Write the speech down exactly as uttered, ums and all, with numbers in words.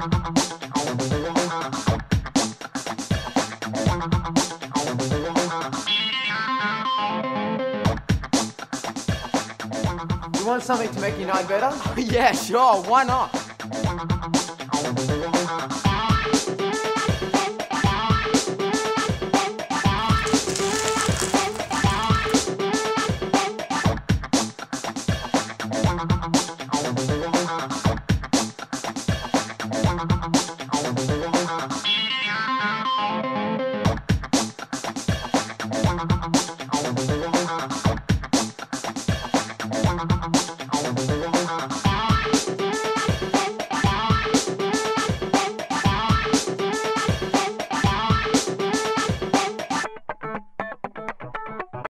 You want something to make your night better? Yeah, sure, why not? Thank you.